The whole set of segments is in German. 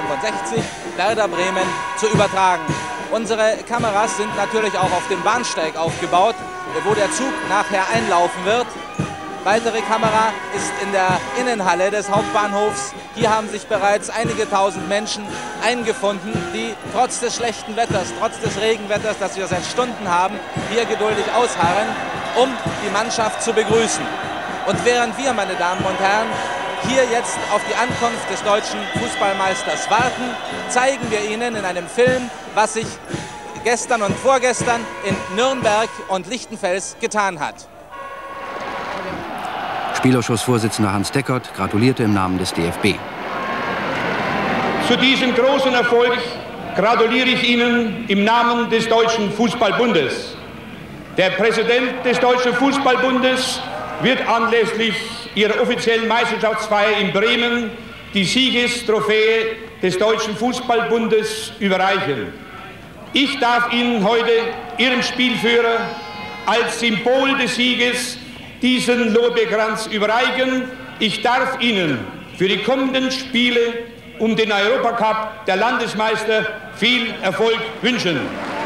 65 Werder Bremen zu übertragen. Unsere Kameras sind natürlich auch auf dem Bahnsteig aufgebaut, wo der Zug nachher einlaufen wird. Weitere Kamera ist in der Innenhalle des Hauptbahnhofs. Hier haben sich bereits einige tausend Menschen eingefunden, die trotz des schlechten Wetters, trotz des Regenwetters, das wir seit Stunden haben, hier geduldig ausharren, um die Mannschaft zu begrüßen. Und während wir, meine Damen und Herren, hier jetzt auf die Ankunft des deutschen Fußballmeisters warten, zeigen wir Ihnen in einem Film, was sich gestern und vorgestern in Nürnberg und Lichtenfels getan hat. Spielausschussvorsitzender Hans Deckert gratulierte im Namen des DFB. Zu diesem großen Erfolg gratuliere ich Ihnen im Namen des Deutschen Fußballbundes. Der Präsident des Deutschen Fußballbundes wird anlässlich ihrer offiziellen Meisterschaftsfeier in Bremen die Siegestrophäe des Deutschen Fußballbundes überreichen. Ich darf Ihnen heute, Ihrem Spielführer, als Symbol des Sieges diesen Lorbeerkranz überreichen. Ich darf Ihnen für die kommenden Spiele um den Europacup der Landesmeister viel Erfolg wünschen.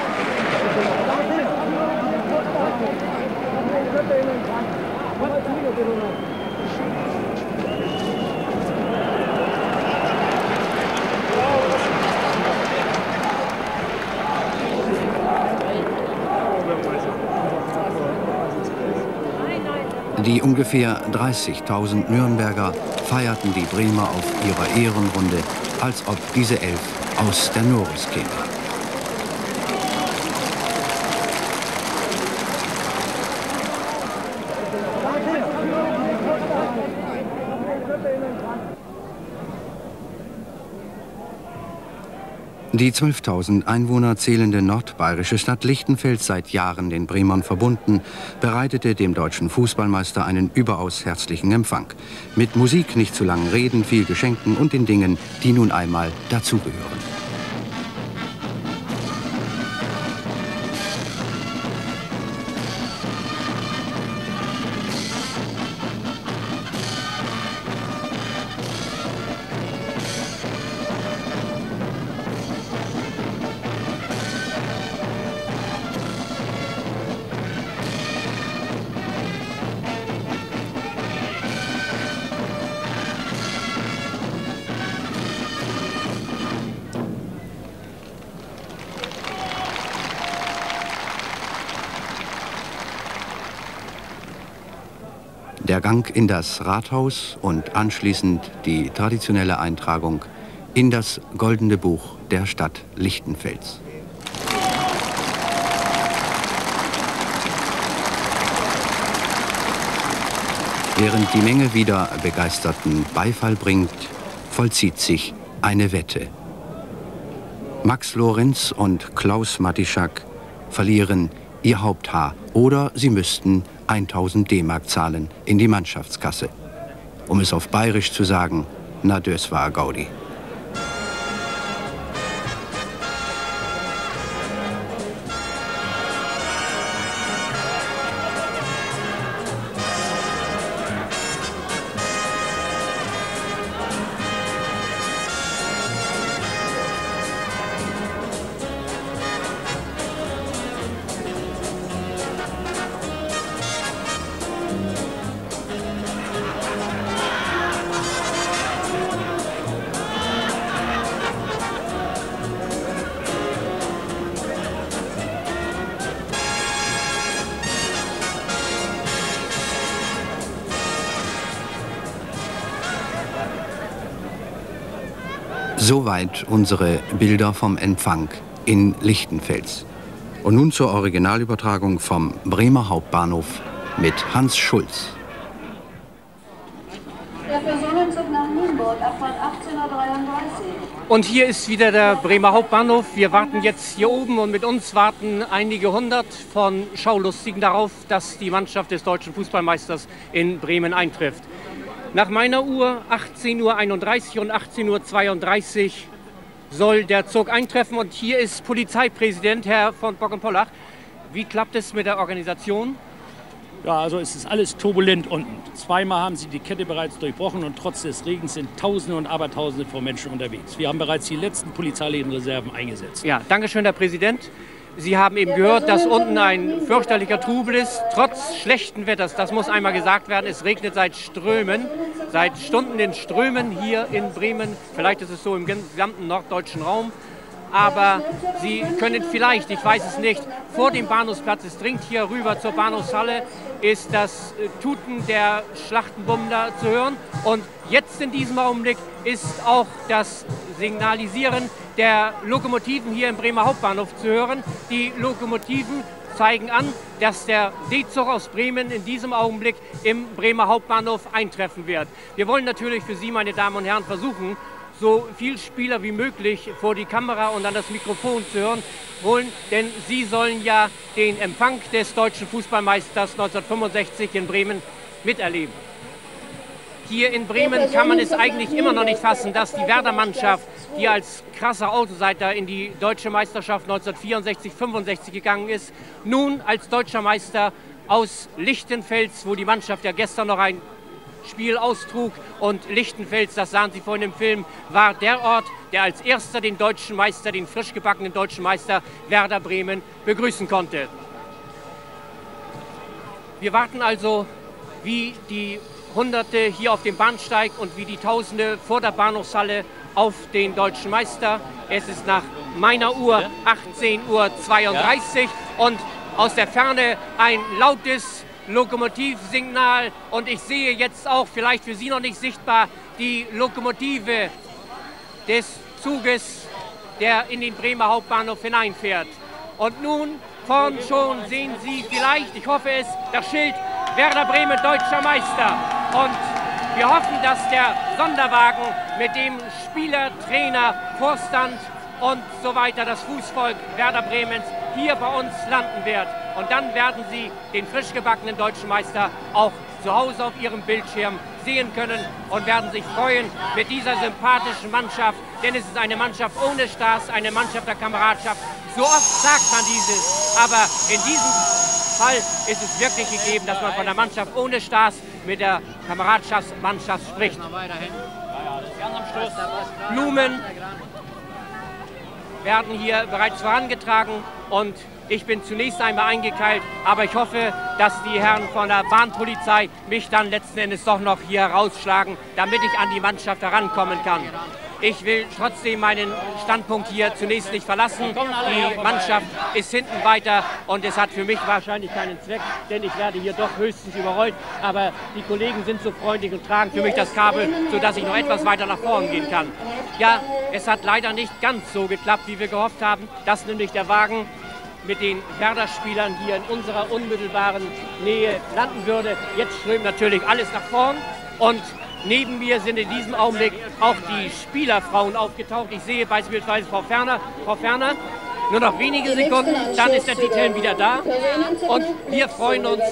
Die ungefähr 30.000 Nürnberger feierten die Bremer auf ihrer Ehrenrunde, als ob diese Elf aus der Norris käme. Die 12.000 Einwohner zählende nordbayerische Stadt Lichtenfels, seit Jahren den Bremern verbunden, bereitete dem deutschen Fußballmeister einen überaus herzlichen Empfang. Mit Musik, nicht zu langen Reden, viel Geschenken und den Dingen, die nun einmal dazugehören. Der Gang in das Rathaus und anschließend die traditionelle Eintragung in das Goldene Buch der Stadt Lichtenfels. Während die Menge wieder begeisterten Beifall bringt, vollzieht sich eine Wette. Max Lorenz und Klaus Matischak verlieren ihr Haupthaar oder sie müssten 1000 D-Mark zahlen in die Mannschaftskasse. Um es auf Bayerisch zu sagen, na das war Gaudi. Soweit unsere Bilder vom Empfang in Lichtenfels. Und nun zur Originalübertragung vom Bremer Hauptbahnhof mit Hans Schulz. Der Personenzug nach Nienburg, Abfahrt 18:33 Uhr. Und hier ist wieder der Bremer Hauptbahnhof. Wir warten jetzt hier oben und mit uns warten einige hundert von Schaulustigen darauf, dass die Mannschaft des deutschen Fußballmeisters in Bremen eintrifft. Nach meiner Uhr 18:31 Uhr und 18:32 Uhr soll der Zug eintreffen. Und hier ist Polizeipräsident Herr von Bock und Pollach. Wie klappt es mit der Organisation? Ja, also es ist alles turbulent unten. Zweimal haben sie die Kette bereits durchbrochen und trotz des Regens sind Tausende und Abertausende von Menschen unterwegs. Wir haben bereits die letzten polizeilichen Reserven eingesetzt. Ja, danke schön, Herr Präsident. Sie haben eben gehört, dass unten ein fürchterlicher Trubel ist, trotz schlechten Wetters. Das muss einmal gesagt werden. Es regnet seit Stunden in Strömen hier in Bremen. Vielleicht ist es so im gesamten norddeutschen Raum. Aber Sie können vielleicht, ich weiß es nicht, vor dem Bahnhofsplatz, es dringt hier rüber zur Bahnhofshalle, ist das Tuten der Schlachtenbummler zu hören. Und jetzt in diesem Augenblick ist auch das Signalisieren der Lokomotiven hier im Bremer Hauptbahnhof zu hören. Die Lokomotiven zeigen an, dass der D-Zug aus Bremen in diesem Augenblick im Bremer Hauptbahnhof eintreffen wird. Wir wollen natürlich für Sie, meine Damen und Herren, versuchen, so viel Spieler wie möglich vor die Kamera und an das Mikrofon zu hören wollen, denn sie sollen ja den Empfang des deutschen Fußballmeisters 1965 in Bremen miterleben. Hier in Bremen kann man es eigentlich immer noch nicht fassen, dass die Werder-Mannschaft, die als krasser Außenseiter in die deutsche Meisterschaft 1964-65 gegangen ist, nun als deutscher Meister aus Lichtenfels, wo die Mannschaft ja gestern noch ein Spiel austrug, und Lichtenfels, das sahen Sie vorhin im Film, war der Ort, der als erster den deutschen Meister, den frisch gebackenen deutschen Meister Werder Bremen begrüßen konnte. Wir warten also wie die Hunderte hier auf dem Bahnsteig und wie die Tausende vor der Bahnhofshalle auf den deutschen Meister. Es ist nach meiner Uhr 18:32 Uhr und aus der Ferne ein lautes Lokomotivsignal, und ich sehe jetzt auch, vielleicht für Sie noch nicht sichtbar, die Lokomotive des Zuges, der in den Bremer Hauptbahnhof hineinfährt. Und nun vorn schon sehen Sie vielleicht, ich hoffe es, das Schild Werder Bremen Deutscher Meister. Und wir hoffen, dass der Sonderwagen mit dem Spieler, Trainer, Vorstand und so weiter, das Fußvolk Werder Bremens, hier bei uns landen wird. Und dann werden Sie den frisch gebackenen deutschen Meister auch zu Hause auf Ihrem Bildschirm sehen können und werden sich freuen mit dieser sympathischen Mannschaft. Denn es ist eine Mannschaft ohne Stars, eine Mannschaft der Kameradschaft. So oft sagt man dieses, aber in diesem Fall ist es wirklich gegeben, dass man von der Mannschaft ohne Stars mit der Kameradschaftsmannschaft spricht. Blumen werden hier bereits vorangetragen und ich bin zunächst einmal eingekeilt, aber ich hoffe, dass die Herren von der Bahnpolizei mich dann letzten Endes doch noch hier rausschlagen, damit ich an die Mannschaft herankommen kann. Ich will trotzdem meinen Standpunkt hier zunächst nicht verlassen. Die Mannschaft ist hinten weiter und es hat für mich wahrscheinlich keinen Zweck, denn ich werde hier doch höchstens überrollt. Aber die Kollegen sind so freundlich und tragen für mich das Kabel, sodass ich noch etwas weiter nach vorne gehen kann. Ja, es hat leider nicht ganz so geklappt, wie wir gehofft haben, dass nämlich der Wagen mit den Werder-Spielern hier in unserer unmittelbaren Nähe landen würde. Jetzt strömt natürlich alles nach vorn und neben mir sind in diesem Augenblick auch die Spielerfrauen aufgetaucht. Ich sehe beispielsweise Frau Ferner. Nur noch wenige Sekunden, dann ist der Titel wieder da und wir freuen uns.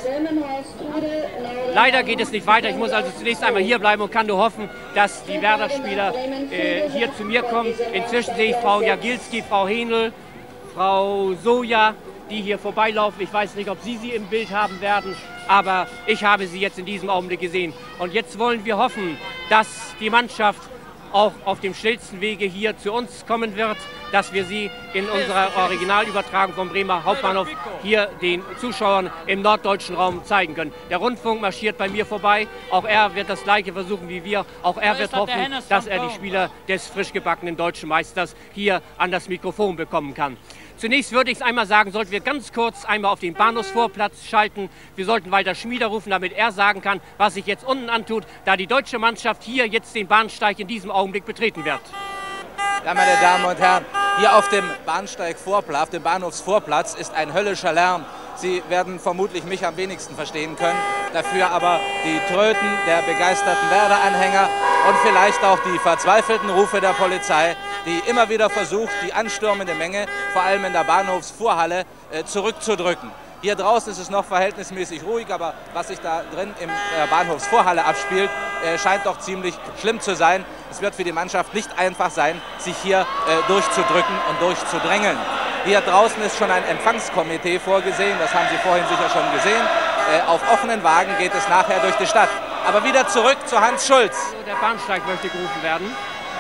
Leider geht es nicht weiter. Ich muss also zunächst einmal hier bleiben und kann nur hoffen, dass die Werder-Spieler hier zu mir kommen. Inzwischen sehe ich Frau Jagilski, Frau Henel, Frau Soja, die hier vorbeilaufen. Ich weiß nicht, ob Sie sie im Bild haben werden, aber ich habe sie jetzt in diesem Augenblick gesehen. Und jetzt wollen wir hoffen, dass die Mannschaft auch auf dem schnellsten Wege hier zu uns kommen wird, dass wir sie in unserer Originalübertragung vom Bremer Hauptbahnhof hier den Zuschauern im norddeutschen Raum zeigen können. Der Rundfunk marschiert bei mir vorbei. Auch er wird das Gleiche versuchen wie wir. Auch er wird hoffen, dass er die Spieler des frisch gebackenen deutschen Meisters hier an das Mikrofon bekommen kann. Zunächst würde ich es einmal sagen, sollten wir ganz kurz einmal auf den Bahnhofsvorplatz schalten. Wir sollten Walter Schmieder rufen, damit er sagen kann, was sich jetzt unten antut, da die deutsche Mannschaft hier jetzt den Bahnsteig in diesem Augenblick betreten wird. Ja, meine Damen und Herren, hier auf dem Bahnsteigvorplatz, auf dem Bahnhofsvorplatz ist ein höllischer Lärm. Sie werden vermutlich mich am wenigsten verstehen können, dafür aber die Tröten der begeisterten Werder-Anhänger und vielleicht auch die verzweifelten Rufe der Polizei, die immer wieder versucht, die anstürmende Menge, vor allem in der Bahnhofsvorhalle, zurückzudrücken. Hier draußen ist es noch verhältnismäßig ruhig, aber was sich da drin in der Bahnhofsvorhalle abspielt, scheint doch ziemlich schlimm zu sein. Es wird für die Mannschaft nicht einfach sein, sich hier durchzudrücken und durchzudrängeln. Hier draußen ist schon ein Empfangskomitee vorgesehen, das haben Sie vorhin sicher schon gesehen. Auf offenen Wagen geht es nachher durch die Stadt. Aber wieder zurück zu Hans Schulz. Der Bahnsteig möchte gerufen werden.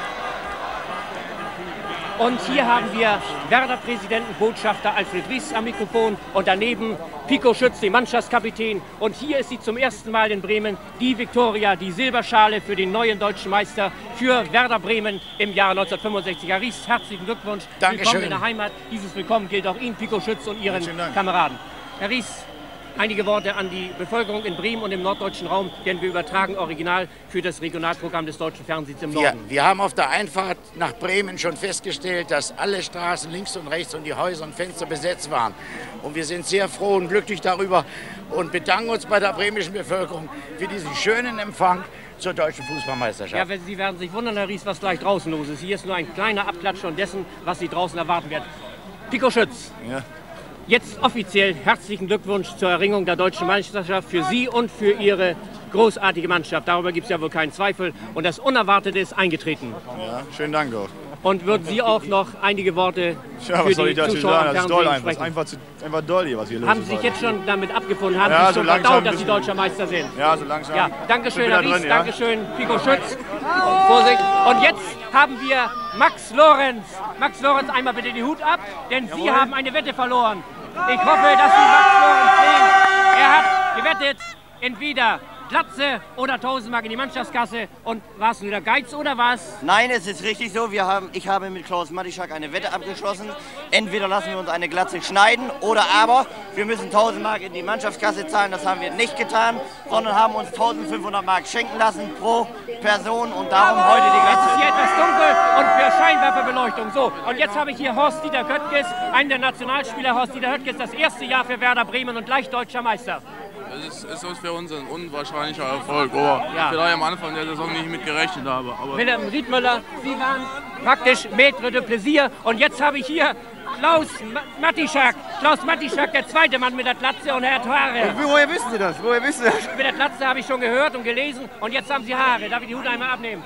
Und hier haben wir Werder-Präsidenten, Botschafter Alfred Ries am Mikrofon und daneben Pico Schütz, den Mannschaftskapitän. Und hier ist sie zum ersten Mal in Bremen, die Viktoria, die Silberschale für den neuen deutschen Meister für Werder Bremen im Jahre 1965. Herr Ries, herzlichen Glückwunsch. Dankeschön. Willkommen in der Heimat. Dieses Willkommen gilt auch Ihnen, Pico Schütz, und Ihren Kameraden. Herr Ries, einige Worte an die Bevölkerung in Bremen und im norddeutschen Raum, denn wir übertragen original für das Regionalprogramm des deutschen Fernsehens im Norden. Wir haben auf der Einfahrt nach Bremen schon festgestellt, dass alle Straßen links und rechts und die Häuser und Fenster besetzt waren. Und wir sind sehr froh und glücklich darüber und bedanken uns bei der bremischen Bevölkerung für diesen schönen Empfang zur deutschen Fußballmeisterschaft. Ja, Sie werden sich wundern, Herr Ries, was gleich draußen los ist. Hier ist nur ein kleiner Abklatsch von dessen, was Sie draußen erwarten werden. Pico Schütz. Ja. Jetzt offiziell herzlichen Glückwunsch zur Erringung der deutschen Meisterschaft für Sie und für Ihre großartige Mannschaft. Darüber gibt es ja wohl keinen Zweifel. Und das Unerwartete ist eingetreten. Ja, schönen Dank auch. Und würden Sie auch noch einige Worte Ja, für was soll die ich dazu Zuschauer sagen? am Das ist toll Fernsehen einfach. sprechen? Einfach toll hier, was hier los ist. Haben Sie sich jetzt schon damit abgefunden? Haben Ja, Sie sich so schon langsam verdaut, ein dass Sie bisschen. deutscher Meister sind? Ja, so langsam. Ja, Dankeschön, Bin Herr wieder Ries, drin, ja. Dankeschön, Pico Schütz. Und Vorsicht. Und jetzt haben wir Max Lorenz. Max Lorenz, einmal bitte den Hut ab, denn Sie haben eine Wette verloren. Ich hoffe, dass Sie Max Lorenz sehen. Er hat gewettet, entweder Glatze oder 1000 Mark in die Mannschaftskasse. Und war es nur der Geiz oder was? Nein, es ist richtig so. Ich habe mit Klaus Matischak eine Wette abgeschlossen. Entweder lassen wir uns eine Glatze schneiden oder aber wir müssen 1000 Mark in die Mannschaftskasse zahlen. Das haben wir nicht getan, sondern haben uns 1500 Mark schenken lassen pro Person und darum heute die Es Glatze. ist hier etwas dunkel und für Scheinwerferbeleuchtung. So, und jetzt habe ich hier Horst-Dieter Köttges, einen der Nationalspieler. Horst-Dieter Köttges, das erste Jahr für Werder Bremen und gleich deutscher Meister. Es ist für uns ein unwahrscheinlicher Erfolg, aber vielleicht am Anfang der Saison nicht mit gerechnet habe. Aber Wilhelm Riedmüller, Sie waren praktisch Maître de Plaisir. Und jetzt habe ich hier Klaus Matischak. Klaus Matischak, der zweite Mann mit der Glatze, und er hat Haare. Woher wissen Sie das? Woher wissen Sie das? Mit der Glatze habe ich schon gehört und gelesen. Und jetzt haben Sie Haare. Darf ich die Hut einmal abnehmen?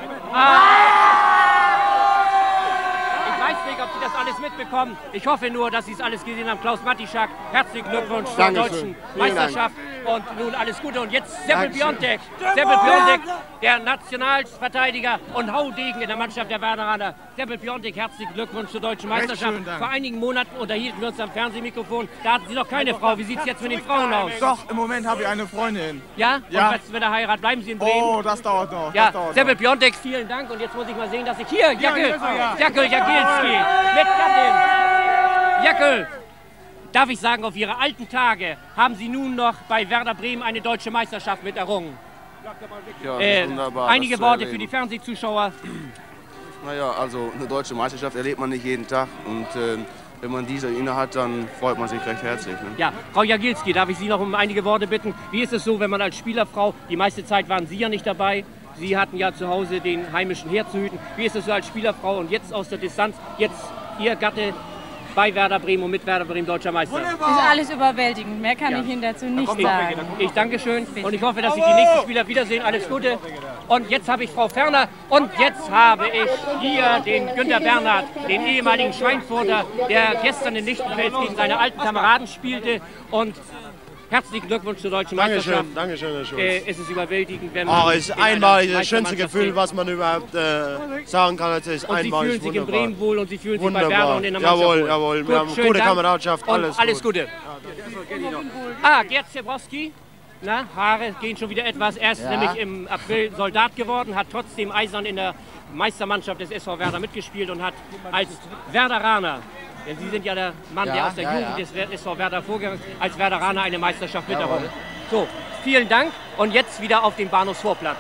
Ich weiß nicht, ob Sie das alles mitbekommen. Ich hoffe nur, dass Sie es alles gesehen haben. Klaus Matischak, herzlichen Glückwunsch zur deutschen Meisterschaft. Und nun alles Gute. Und jetzt Seppel Piontek. Seppel Piontek, der Nationalverteidiger und Haudegen in der Mannschaft der Werderaner. Seppel Piontek, herzlichen Glückwunsch zur deutschen Meisterschaft. Vor einigen Monaten unterhielten wir uns am Fernsehmikrofon. Da hatten Sie noch keine Frau. Wie sieht es jetzt mit den Frauen aus? Doch, im Moment habe ich eine Freundin. Ja? Ja. Und was mit der Heirat? Bleiben Sie in Bremen? Oh, das dauert noch. Ja, das dauert Seppel noch. Piontek, vielen Dank. Und jetzt muss ich mal sehen, dass ich hier, Jackel, hier ist er, ja. Jackel Jagilski, mit Gattin. Jackel, darf ich sagen, auf Ihre alten Tage haben Sie nun noch bei Werder Bremen eine deutsche Meisterschaft mit errungen. ja, das ist wunderbar. Einige das zu Worte für erleben. die Fernsehzuschauer. Naja, also eine deutsche Meisterschaft erlebt man nicht jeden Tag. Und wenn man diese inne hat, dann freut man sich recht herzlich. Ne? Ja, Frau Jagilski, darf ich Sie noch um einige Worte bitten? Wie ist es so, wenn man als Spielerfrau, die meiste Zeit waren Sie ja nicht dabei, Sie hatten ja zu Hause den heimischen Herd zu hüten. Wie ist es so als Spielerfrau und jetzt aus der Distanz, jetzt Ihr Gatte bei Werder Bremen und mit Werder Bremen deutscher Meister? Ist alles überwältigend. Mehr kann ich Ihnen dazu nicht sagen. Ich danke schön und ich hoffe, dass sich die nächsten Spieler wiedersehen. Alles Gute. Und jetzt habe ich Frau Ferner und jetzt habe ich hier den Günter Bernhard, den ehemaligen Schweinfurter, der gestern in Lichtenfels gegen seine alten Kameraden spielte. Und herzlichen Glückwunsch zur deutschen Meisterschaft. Dankeschön, Herr Schulz. Es ist überwältigend, wenn man... Es ist einmalig das schönste Gefühl, was man überhaupt sagen kann. Es ist und Sie einmalig fühlen sich in wunderbar. Bremen wohl und Sie fühlen sich bei Wunderbar. Werder und in der Mannschaft wohl. Jawohl. Gut, Wir haben schönen gute Dank Kameradschaft. und alles gut. Gute. Gerd Zebrowski. Na, Haare gehen schon wieder etwas. Er ist nämlich im April Soldat geworden, hat trotzdem eisern in der Meistermannschaft des SV Werder mitgespielt und hat als Werderaner, denn Sie sind ja der Mann, der aus der Jugend des SV Werder vorgegangen ist, als Werderaner eine Meisterschaft mit errungen. So, vielen Dank und jetzt wieder auf dem Bahnhofsvorplatz.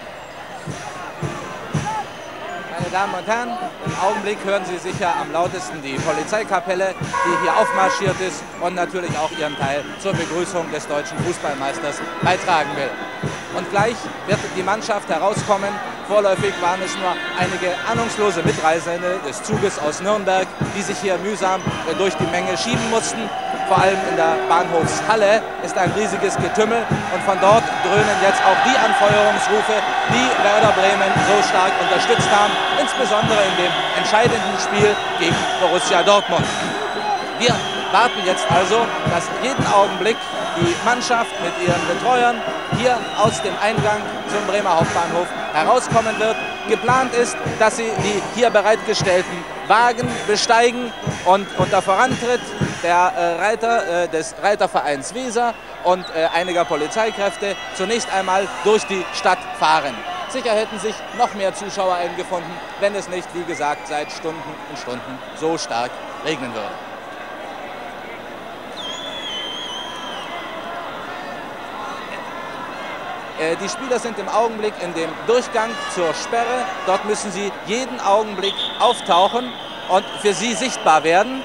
Meine Damen und Herren, im Augenblick hören Sie sicher am lautesten die Polizeikapelle, die hier aufmarschiert ist und natürlich auch ihren Teil zur Begrüßung des deutschen Fußballmeisters beitragen will. Und gleich wird die Mannschaft herauskommen. Vorläufig waren es nur einige ahnungslose Mitreisende des Zuges aus Nürnberg, die sich hier mühsam durch die Menge schieben mussten. Vor allem in der Bahnhofshalle ist ein riesiges Getümmel und von dort dröhnen jetzt auch die Anfeuerungsrufe, die Werder Bremen so stark unterstützt haben, insbesondere in dem entscheidenden Spiel gegen Borussia Dortmund. Wir warten jetzt also, dass jeden Augenblick die Mannschaft mit ihren Betreuern hier aus dem Eingang zum Bremer Hauptbahnhof herauskommen wird. Geplant ist, dass sie die hier bereitgestellten Wagen besteigen und unter Vorantritt der Reiter des Reitervereins Weser und einiger Polizeikräfte zunächst einmal durch die Stadt fahren. Sicher hätten sich noch mehr Zuschauer eingefunden, wenn es nicht, wie gesagt, seit Stunden und Stunden so stark regnen würde. Die Spieler sind im Augenblick in dem Durchgang zur Sperre. Dort müssen sie jeden Augenblick auftauchen und für sie sichtbar werden.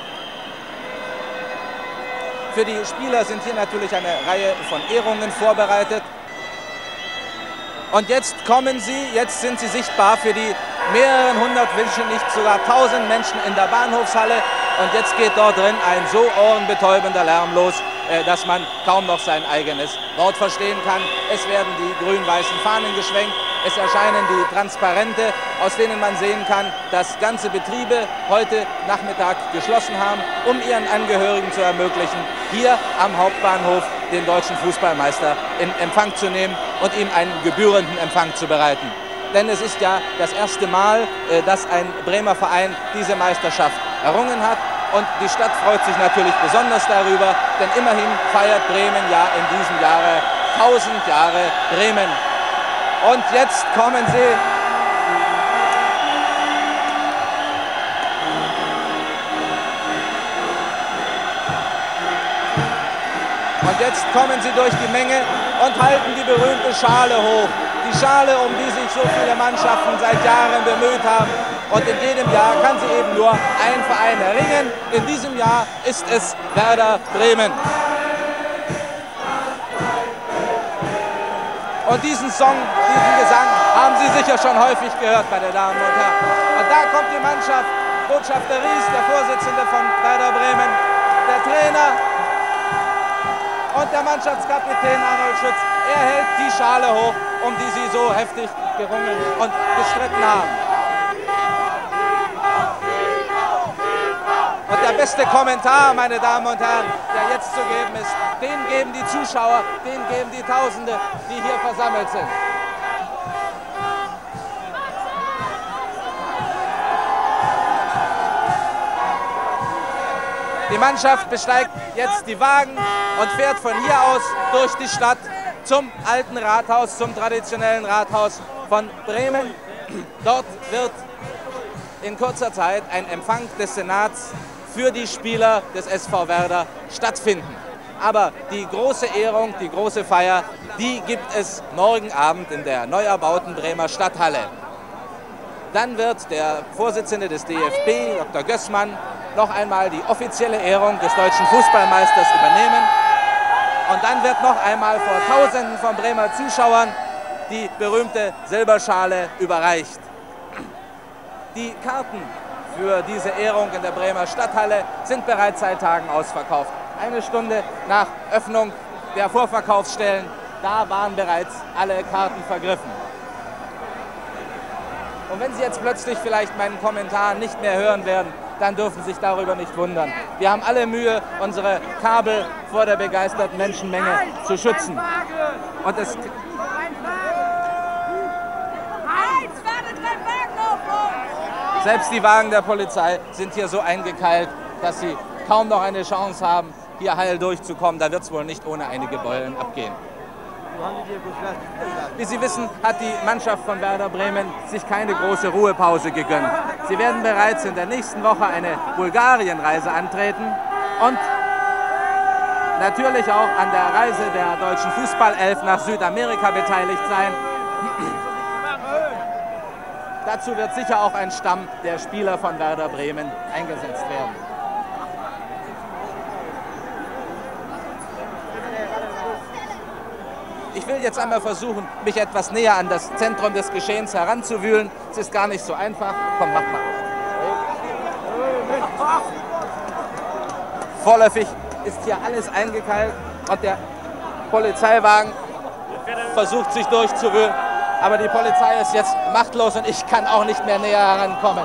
Für die Spieler sind hier natürlich eine Reihe von Ehrungen vorbereitet. Und jetzt kommen sie, jetzt sind sie sichtbar für die mehreren hundert, wenn nicht sogar 1000 Menschen in der Bahnhofshalle. Und jetzt geht dort drin ein so ohrenbetäubender Lärm los, dass man kaum noch sein eigenes Wort verstehen kann. Es werden die grün-weißen Fahnen geschwenkt, es erscheinen die Transparente, aus denen man sehen kann, dass ganze Betriebe heute Nachmittag geschlossen haben, um ihren Angehörigen zu ermöglichen, hier am Hauptbahnhof den deutschen Fußballmeister in Empfang zu nehmen und ihm einen gebührenden Empfang zu bereiten. Denn es ist ja das erste Mal, dass ein Bremer Verein diese Meisterschaft errungen hat. Und die Stadt freut sich natürlich besonders darüber, denn immerhin feiert Bremen ja in diesem Jahre 1000 Jahre Bremen. Und jetzt kommen sie durch die Menge und halten die berühmte Schale hoch. Die Schale, um die sich so viele Mannschaften seit Jahren bemüht haben. Und in jedem Jahr kann sie eben nur ein Verein erringen. In diesem Jahr ist es Werder Bremen. Und diesen Song, diesen Gesang haben Sie sicher schon häufig gehört, meine Damen und Herren. Und da kommt die Mannschaft, Botschafter Ries, der Vorsitzende von Werder Bremen, der Trainer und der Mannschaftskapitän Arnold Schütz. Er hält die Schale hoch, um die sie so heftig gerungen und gestritten haben. Und der beste Kommentar, meine Damen und Herren, der jetzt zu geben ist, den geben die Zuschauer, den geben die Tausende, die hier versammelt sind. Die Mannschaft besteigt jetzt die Wagen und fährt von hier aus durch die Stadt zum alten Rathaus, zum traditionellen Rathaus von Bremen. Dort wird in kurzer Zeit ein Empfang des Senats für die Spieler des SV Werder stattfinden. Aber die große Ehrung, die große Feier, die gibt es morgen Abend in der neu erbauten Bremer Stadthalle. Dann wird der Vorsitzende des DFB, Dr. Gößmann, noch einmal die offizielle Ehrung des deutschen Fußballmeisters übernehmen. Und dann wird noch einmal vor Tausenden von Bremer Zuschauern die berühmte Silberschale überreicht. Die Karten für diese Ehrung in der Bremer Stadthalle sind bereits seit Tagen ausverkauft. Eine Stunde nach Öffnung der Vorverkaufsstellen, da waren bereits alle Karten vergriffen. Und wenn Sie jetzt plötzlich vielleicht meinen Kommentar nicht mehr hören werden, dann dürfen Sie sich darüber nicht wundern. Wir haben alle Mühe, unsere Kabel vor der begeisterten Menschenmenge zu schützen. Und es selbst die Wagen der Polizei sind hier so eingekeilt, dass sie kaum noch eine Chance haben, hier heil durchzukommen. Da wird es wohl nicht ohne einige Beulen abgehen. Wie Sie wissen, hat die Mannschaft von Werder Bremen sich keine große Ruhepause gegönnt. Sie werden bereits in der nächsten Woche eine Bulgarien-Reise antreten und natürlich auch an der Reise der deutschen Fußballelf nach Südamerika beteiligt sein. Dazu wird sicher auch ein Stamm der Spieler von Werder Bremen eingesetzt werden. Ich will jetzt einmal versuchen, mich etwas näher an das Zentrum des Geschehens heranzuwühlen. Es ist gar nicht so einfach. Komm, mach mal. Vorläufig ist hier alles eingekeilt und der Polizeiwagen versucht sich durchzuwühlen. Aber die Polizei ist jetzt machtlos und ich kann auch nicht mehr näher herankommen.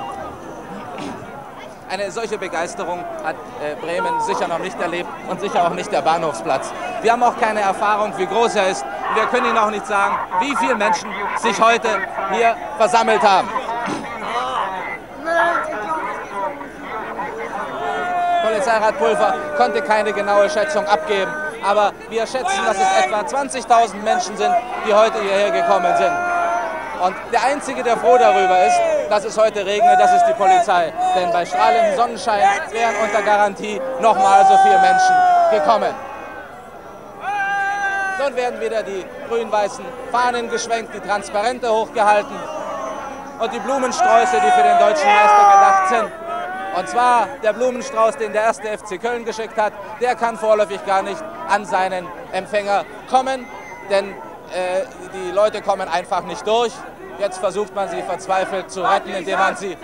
Eine solche Begeisterung hat Bremen sicher noch nicht erlebt und sicher auch nicht der Bahnhofsplatz. Wir haben auch keine Erfahrung, wie groß er ist. Und wir können Ihnen auch nicht sagen, wie viele Menschen sich heute hier versammelt haben. Polizeirat Pulver konnte keine genaue Schätzung abgeben. Aber wir schätzen, dass es etwa 20.000 Menschen sind, die heute hierher gekommen sind. Und der Einzige, der froh darüber ist, dass es heute regnet, das ist die Polizei. Denn bei strahlendem Sonnenschein wären unter Garantie nochmal so viele Menschen gekommen. Nun werden wieder die grün-weißen Fahnen geschwenkt, die Transparente hochgehalten und die Blumensträuße, die für den deutschen Meister gedacht sind. Und zwar der Blumenstrauß, den der 1. FC Köln geschickt hat, der kann vorläufig gar nicht an seinen Empfänger kommen, denn die Leute kommen einfach nicht durch. Jetzt versucht man sie verzweifelt zu retten, indem man sie...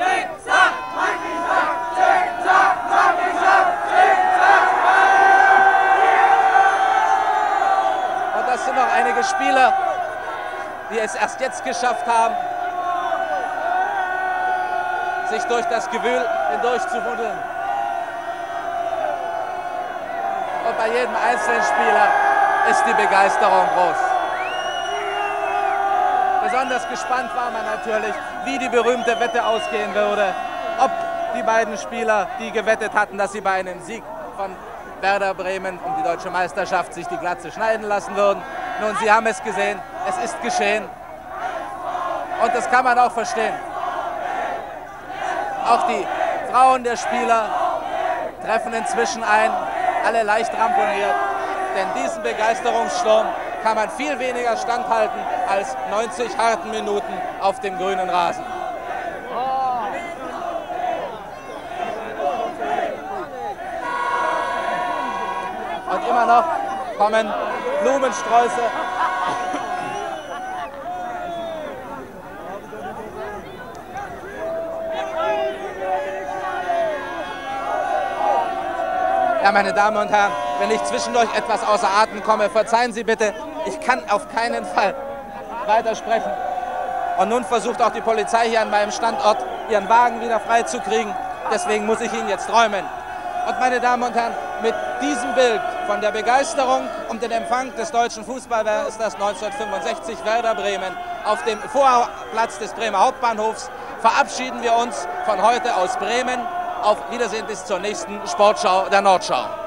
Und das sind noch einige Spieler, die es erst jetzt geschafft haben, sich durch das Gewühl hindurchzubuddeln. Und bei jedem einzelnen Spieler ist die Begeisterung groß. Besonders gespannt war man natürlich, wie die berühmte Wette ausgehen würde. Ob die beiden Spieler, die gewettet hatten, dass sie bei einem Sieg von Werder Bremen um die deutsche Meisterschaft sich die Glatze schneiden lassen würden. Nun, Sie haben es gesehen, es ist geschehen. Und das kann man auch verstehen. Auch die Frauen der Spieler treffen inzwischen ein, alle leicht ramponiert. Denn diesen Begeisterungssturm kann man viel weniger standhalten als 90 harten Minuten auf dem grünen Rasen. Und immer noch kommen Blumensträuße. Ja, meine Damen und Herren, wenn ich zwischendurch etwas außer Atem komme, verzeihen Sie bitte, ich kann auf keinen Fall weitersprechen. Und nun versucht auch die Polizei hier an meinem Standort, ihren Wagen wieder freizukriegen. Deswegen muss ich Ihnen jetzt räumen. Und meine Damen und Herren, mit diesem Bild von der Begeisterung um den Empfang des deutschen Fußballmeisters 1965 Werder Bremen auf dem Vorplatz des Bremer Hauptbahnhofs verabschieden wir uns von heute aus Bremen. Auf Wiedersehen bis zur nächsten Sportschau der Nordschau.